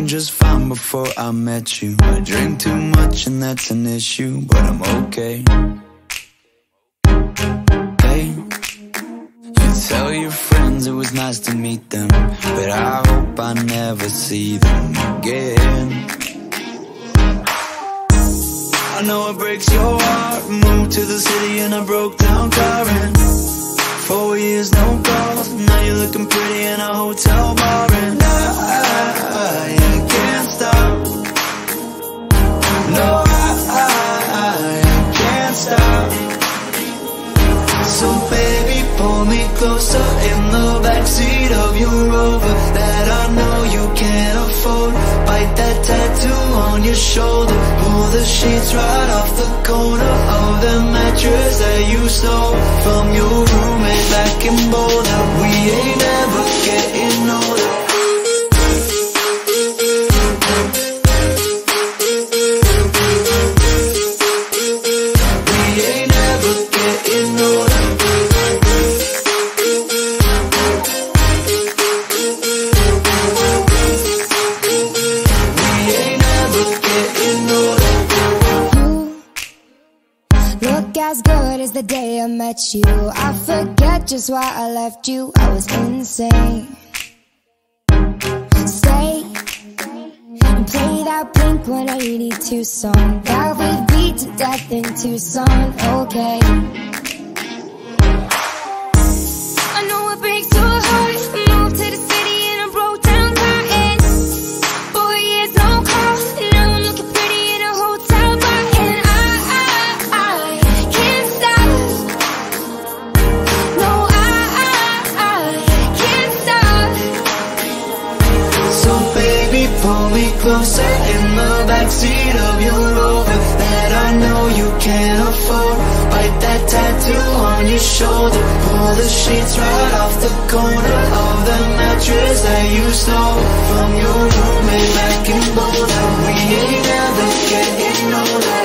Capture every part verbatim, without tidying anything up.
doing just fine before I met you. I drink too much and that's an issue, but I'm okay. Hey, you tell your friends it was nice to meet them, but I hope I never see them again. I know it breaks your heart. Moved to the city in a broke down car, and four years no calls. Now you're looking pretty in a hotel bar, and I, I, I can't stop. No, I, I, I can't stop. So baby, pull me closer in the backseat of your Rover that I know you can't afford. Bite that tattoo on your shoulder. Pull the sheets right off the corner of the mattress that you stole from your roommate back in Boulder. We ain't ever getting older. We ain't ever getting older. As good as the day I met you, I forget just why I left you. I was insane. Stay and play that Blink one eighty-two song that we beat to death in Tucson. Okay, I know it breaks your heart. Moved to the city and I broke down crying. Four years no call. Now I'm looking pretty in a hotel bar, and I, I, I can't stop. No, I, I, I can't stop. So baby, pull me closer in the backseat of your Rover that I know you can't afford. Bite that tattoo on your shoulder. Pull the sheets right off the corner of the mattress that you stole from your roommate back in Boulder. We ain't ever getting older.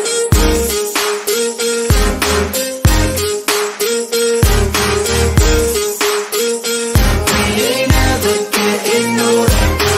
We ain't ever getting older.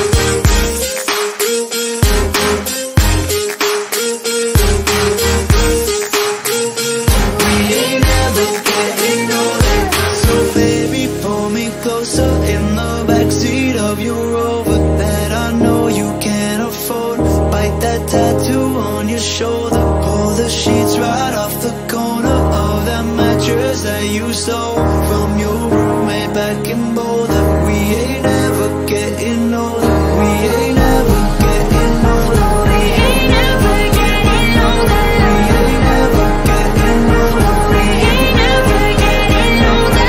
In the backseat of your Rover that I know you can't afford. Bite that tattoo on your shoulder. Pull the sheets right off the corner of that mattress that you stole from your roommate back in Boulder. We ain't ever getting older. We ain't ever getting older. We ain't ever getting older. We ain't ever getting older. We ain't ever getting older.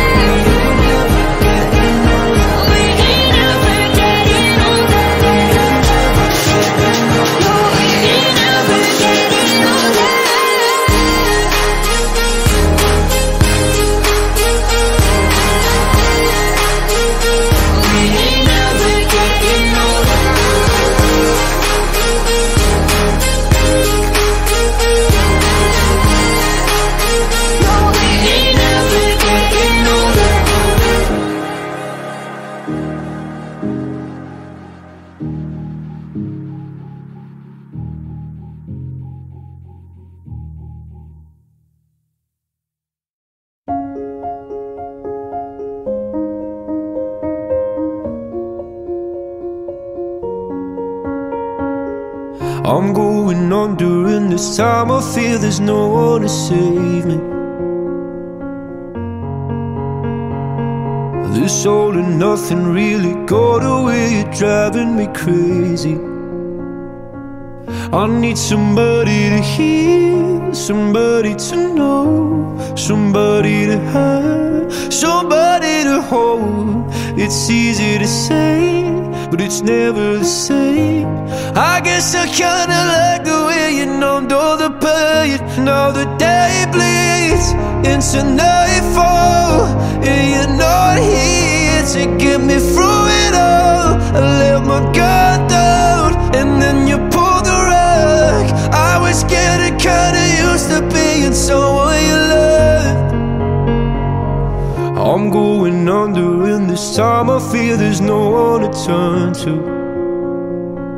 I'm going under, and this time I feel there's no one to save me. This all and nothing really got away, you're driving me crazy. I need somebody to hear, somebody to know, somebody to have, somebody to hold. It's easy to say, but it's never the same. I guess I kinda like the way you numbed all the pain. Now the day bleeds into nightfall, and you're not here to get me through it all. I let my guard down, and then you pulled the rug. I was getting kinda used to being someone you loved. I'm going under, and this time I feel there's no one to turn to.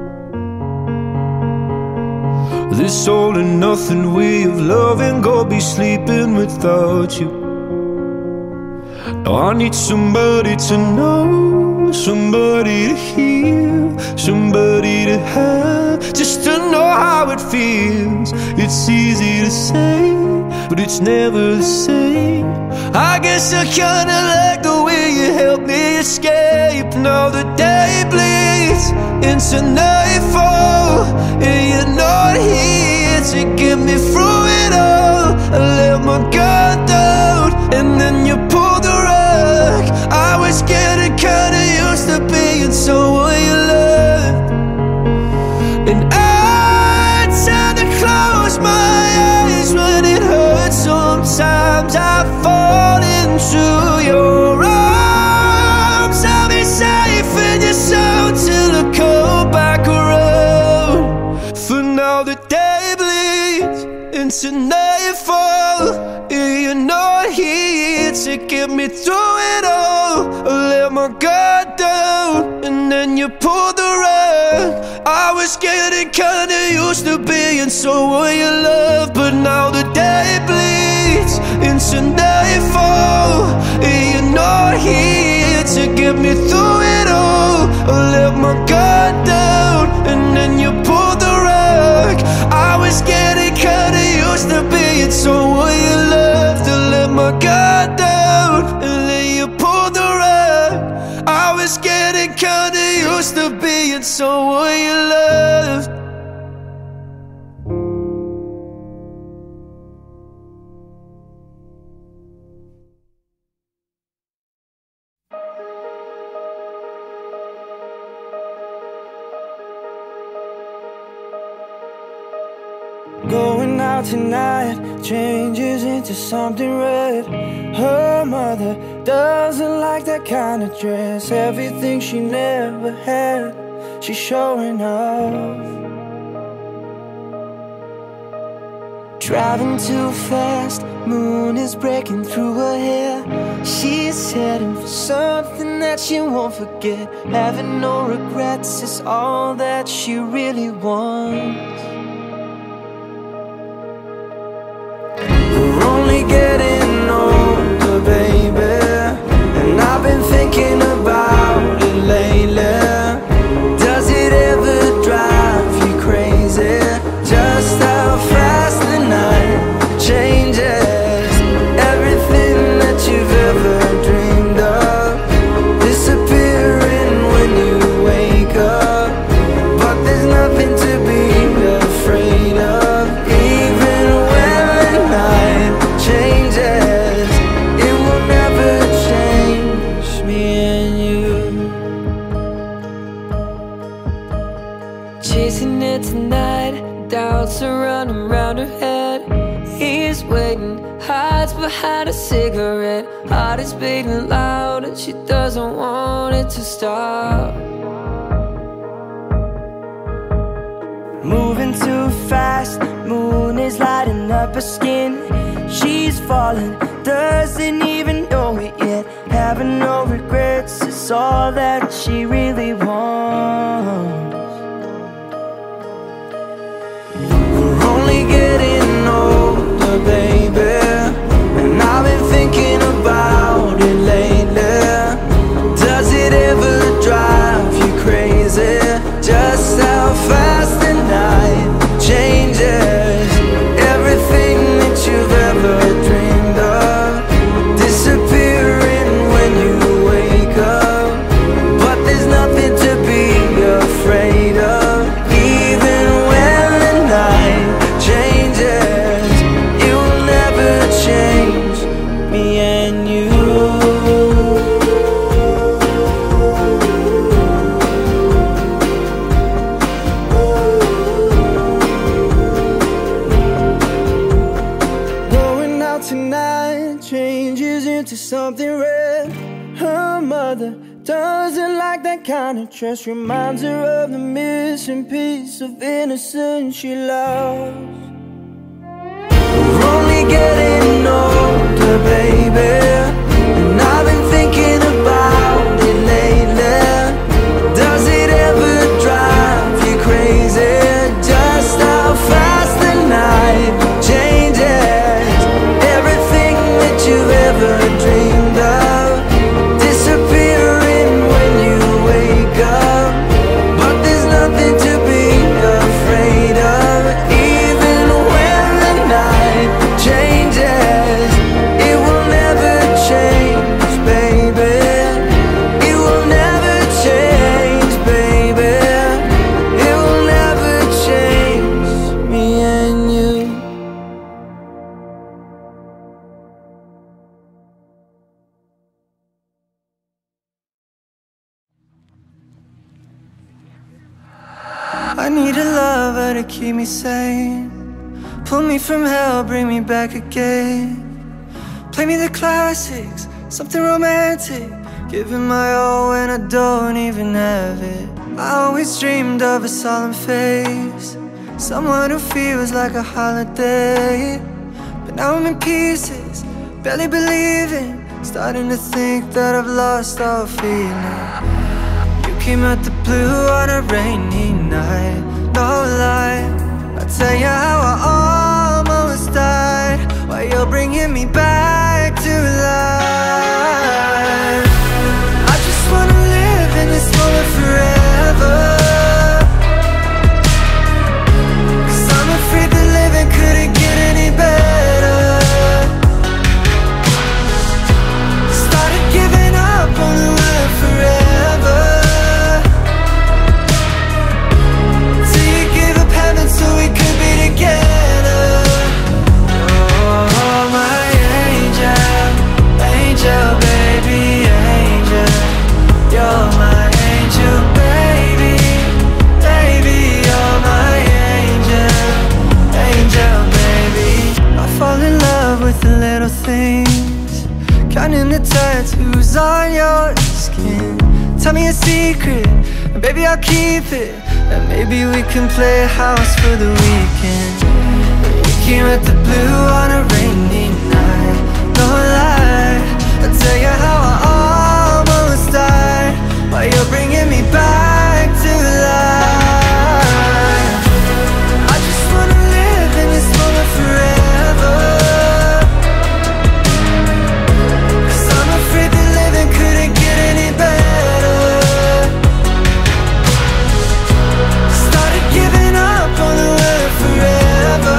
This all and nothing way of loving, go be sleeping without you. Now I need somebody to know, somebody to hear, somebody to have, just to know how it feels. It's easy to say, but it's never the same. I guess I kinda like the way you help me escape. Now the day bleeds into nightfall, and you're not here to get me through it all. I let my guard down, and then you pulled the rug. I was getting kinda used to being someone you loved, and I tend to close my eyes when it hurts. Sometimes I fall into your arms. I'll be safe in your soul till I come back around. For now the day bleeds into nightfall, and you're not here to get me through it all. I let my guard down, and then you pulled the rug. I was getting kinda used to being someone you love, but now the day bleeds into nightfall, and you're not here to get me through it all. I let my guard down, and then you pulled the rug. I was getting kinda used to being someone you loved. To let my guard down, and then you pulled the rug. I was getting kinda used to being someone you loved. Going out tonight changes into something red. Her mother doesn't like that kind of dress. Everything she never had, she's showing off. Driving too fast, moon is breaking through her hair. She's heading for something that she won't forget. Having no regrets is all that she really wants. We're only getting older, baby, and I've been thinking about it lately. Does it ever drive you crazy, just how fast the night changes? Everything that you've ever dreamed of disappearing when you wake up, but there's nothing to be afraid of. Even when the night changes, it will never change me and you. Chasing it tonight, doubts are running round her head. He's waiting, hides behind a cigarette. Heart is beating loud and she doesn't want it to stop. Moving too fast, moon is lighting up her skin. She's falling, doesn't even know it yet. Having no regrets is all that she really wants. We're only getting older, baby, and I've been thinking about it lately. Does it ever drive you crazy, just how fast the night changes? Everything that you've ever dreamed of disappearing when you wake up, but there's nothing to be afraid of. Even when the night changes, it will never change me and you. Going out tonight changes into something red. Her mother doesn't like that kind of dress. Reminds her of the missing piece of innocence she lost. We're only getting older, baby, and I've been thinking about it lately. Does it ever drive you crazy, just how fast keep me sane. Pull me from hell, bring me back again. Play me the classics, something romantic. Giving my all when I don't even have it. I always dreamed of a solemn face, someone who feels like a holiday. But now I'm in pieces, barely believing, starting to think that I've lost all feeling. You came out the blue on a rainy night, no lie. I'll tell you how I almost died, while you're bringing me back to life. I just wanna live in this moment forever, 'cause I'm afraid that living couldn't get any better. Started giving up on the word forever, till you gave up heaven so we could be together. Oh, my angel, angel, baby, angel. You're my angel, baby, baby. You're my angel, angel, baby. I fall in love with the little things, counting the tattoos on your skin. Tell me a secret, and baby I'll keep it, and maybe we can play house for the weekend. You came at the blue on a rainy night, no lie. I'll tell you how I almost died, while you're bringing me back to life. I just wanna live in this moment forever, 'cause I'm afraid that living couldn't get any better. Started giving up on the word forever,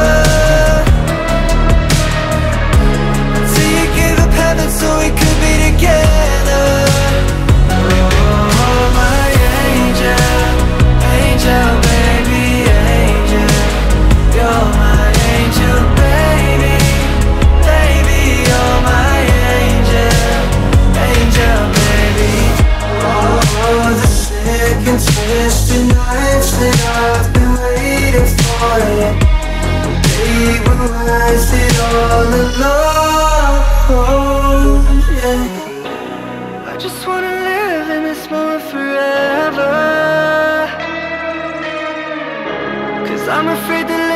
till you gave up heaven so we could be together. Oh, my angel, angel, baby, angel. You're my angel, baby, baby. You're my angel, angel, baby. Oh, the sick and twisted nights that I've been waiting for it, they were worth it all alone, yeah. I just wanna live in this moment forever, 'cause I'm afraid that